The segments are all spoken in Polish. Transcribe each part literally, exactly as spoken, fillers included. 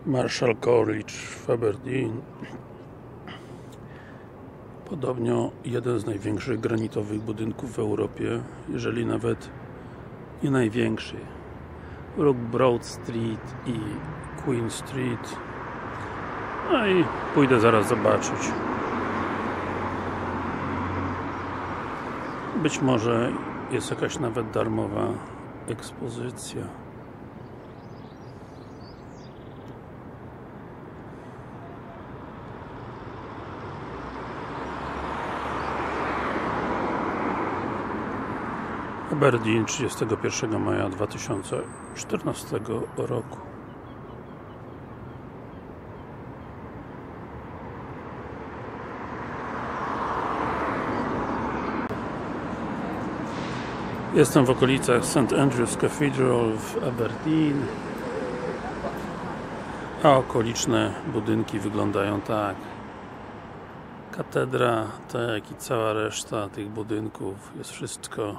Marshall College w Aberdeen. Podobno jeden z największych granitowych budynków w Europie, jeżeli nawet nie największy. Wróg Broad Street i Queen Street. No i pójdę zaraz zobaczyć. Być może jest jakaś nawet darmowa ekspozycja. Aberdeen, trzydziestego pierwszego maja dwa tysiące czternastego roku. Jestem w okolicach Saint Andrew's Cathedral w Aberdeen, a okoliczne budynki wyglądają tak. Katedra, tak jak i cała reszta tych budynków, jest wszystko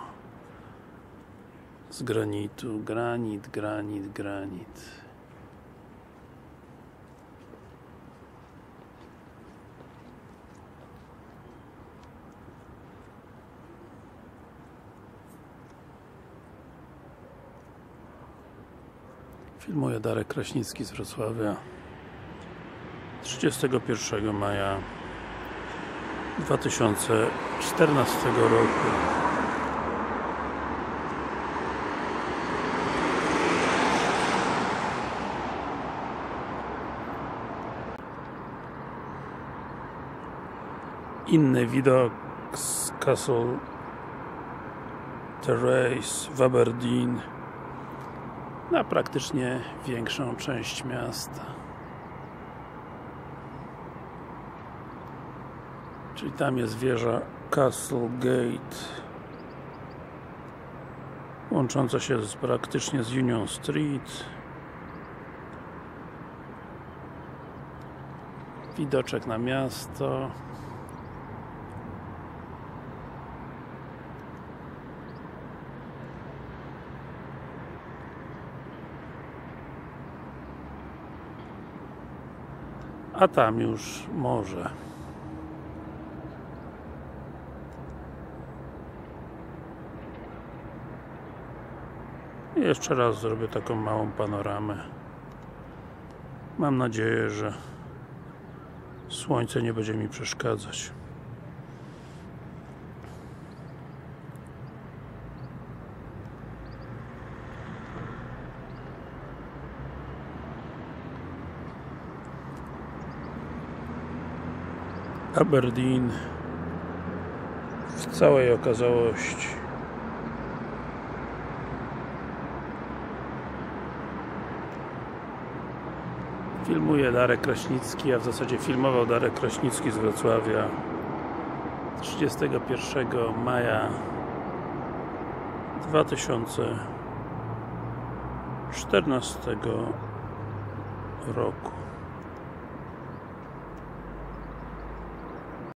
z granitu. Granit, granit, granit. Filmuje Darek Kraśnicki z Wrocławia, trzydziestego pierwszego maja dwa tysiące czternastego roku. Inny widok z Castle Terrace w Aberdeen na praktycznie większą część miasta. Czyli tam jest wieża Castle Gate, łącząca się z, praktycznie z Union Street. Widoczek na miasto. A tam już morze. I jeszcze raz zrobię taką małą panoramę. Mam nadzieję, że słońce nie będzie mi przeszkadzać. Aberdeen w całej okazałości. Filmuje Darek Kraśnicki, a w zasadzie filmował Darek Kraśnicki z Wrocławia, trzydziestego pierwszego maja dwa tysiące czternastego roku.